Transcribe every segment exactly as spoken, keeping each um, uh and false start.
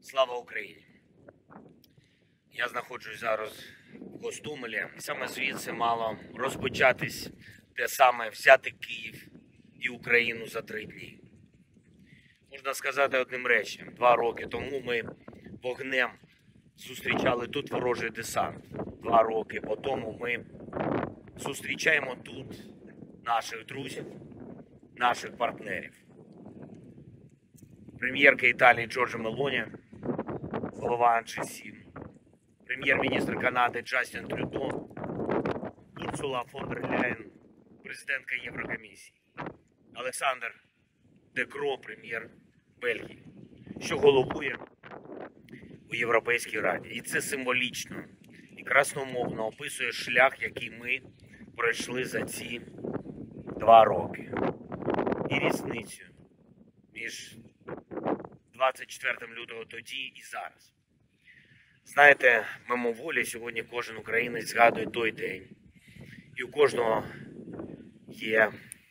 Слава Україні! Я знаходжусь зараз в Гостомелі. Саме звідси мало розпочатись те саме взяти Київ і Україну за три дні. Можна сказати одним реченням. Два роки тому ми вогнем зустрічали тут ворожий десант. Два роки по тому ми зустрічаємо тут наших друзів, наших партнерів. Прем'єрка Італії Джорджа Мелоні, голова Джі сім, прем'єр-міністр Канади Джастін Трюдо, Урсула фон дер Ляєн, президентка Єврокомісії, Олександр Де Крoo, прем'єр Бельгії, що головує у Європейській Раді. І це символічно і красномовно описує шлях, який ми пройшли за ці два роки. І різницю між двадцять четвертим лютого тоді і зараз. Знаєте, мимоволі сьогодні кожен українець згадує той день. І у кожного є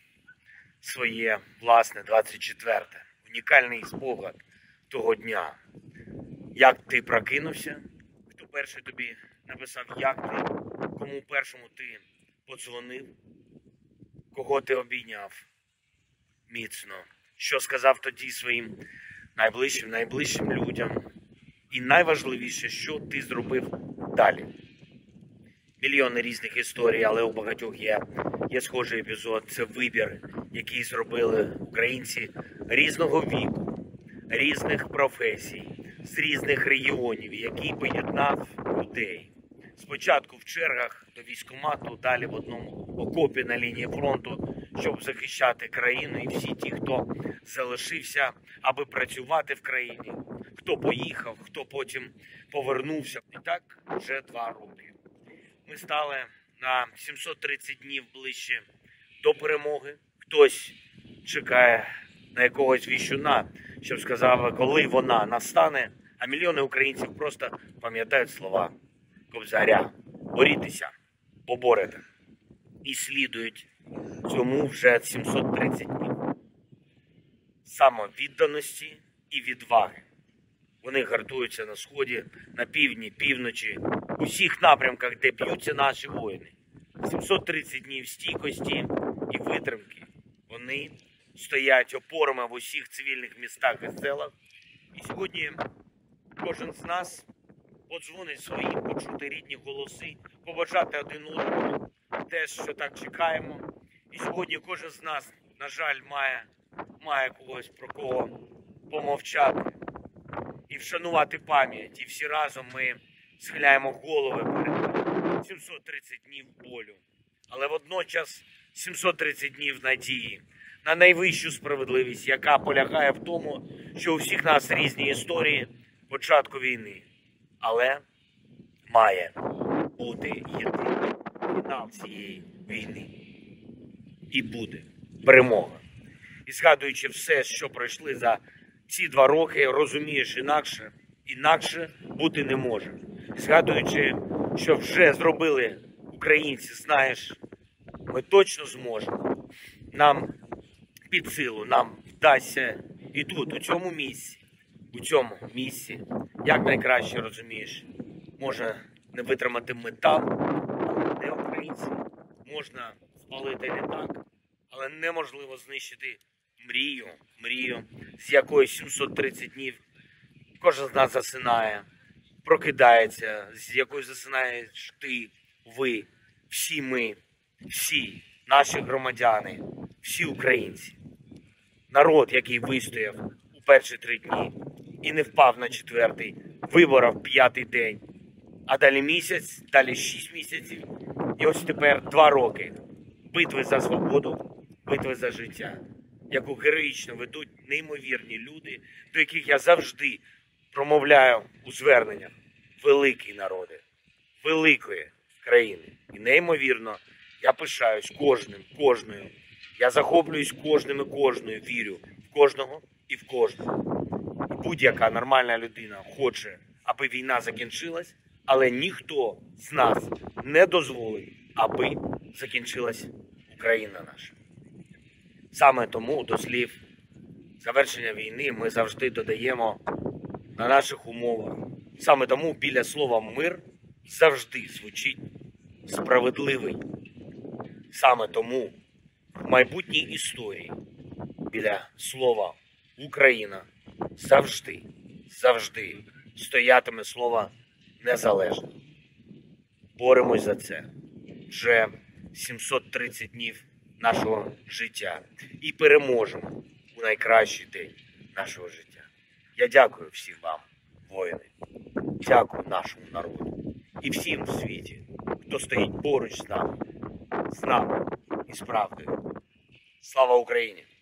своє власне двадцять четверте. Унікальний спогад того дня. Як ти прокинувся, хто перший тобі написав, як ти, кому першому ти подзвонив, кого ти обійняв міцно, що сказав тоді своїм найближчим, найближчим людям. І найважливіше, що ти зробив далі. Мільйони різних історій, але у багатьох є, є схожий епізод. Це вибір, який зробили українці різного віку, різних професій, з різних регіонів, який поєднав людей. Спочатку в чергах до військкомату, далі в одному окопі на лінії фронту, щоб захищати країну, і всі ті, хто залишився, аби працювати в країні, хто поїхав, хто потім повернувся. І так вже два роки. Ми стали на сімсот тридцять днів ближче до перемоги. Хтось чекає на якогось віщуна, щоб сказав, коли вона настане, а мільйони українців просто пам'ятають слова Кобзаря. Борітеся, поборете. І слідують цьому вже сімсот тридцять днів. Самовідданості і відваги. Вони гартуються на сході, на півдні, півночі, у всіх напрямках, де б'ються наші воїни. сімсот тридцять днів стійкості і витримки. Вони стоять опорами в усіх цивільних містах і селах. І сьогодні кожен з нас подзвонить свої почути рідні голоси, побажати один одному те, що так чекаємо. І сьогодні кожен з нас, на жаль, має, має когось про кого помовчати і вшанувати пам'ять. І всі разом ми схиляємо голови перед сімсот тридцять днів болю. Але водночас сімсот тридцять днів надії на найвищу справедливість, яка полягає в тому, що у всіх нас різні історії початку війни. Але має бути єдиний фінал цієї війни. І буде перемога. І згадуючи все, що пройшли за ці два роки, розумієш, інакше, інакше бути не може. Згадуючи, що вже зробили українці, знаєш, ми точно зможемо. Нам під силу, нам вдасться і тут, у цьому місці, у цьому місці, як найкраще розумієш, може не витримати метал, але не українці. Можна спалити літак, але неможливо знищити мрію, мрію, з якої сімсот тридцять днів кожен з нас засинає, прокидається, з якою засинаєш ти, ви, всі ми, всі наші громадяни, всі українці. Народ, який вистояв у перші три дні і не впав на четвертий, виборов п'ятий день, а далі місяць, далі шість місяців, і ось тепер два роки битви за свободу, битви за життя, яку героїчно ведуть неймовірні люди, до яких я завжди промовляю у зверненнях. Великі народи, великої країни. І неймовірно, я пишаюсь кожним, кожною. Я захоплююсь кожним і кожною, вірю в кожного і в кожного. І будь-яка нормальна людина хоче, аби війна закінчилась, але ніхто з нас не дозволить, аби закінчилась Україна наша. Саме тому до слів завершення війни ми завжди додаємо на наших умовах. Саме тому біля слова «мир» завжди звучить «справедливий». Саме тому в майбутній історії біля слова «Україна» завжди, завжди стоятиме слово «незалежно». Боремось за це вже сімсот тридцять днів нашого життя і переможемо у найкращий день нашого життя. Я дякую всім вам, воїни, дякую нашому народу і всім в світі, хто стоїть поруч з нами, з нами і з правдою. Слава Україні!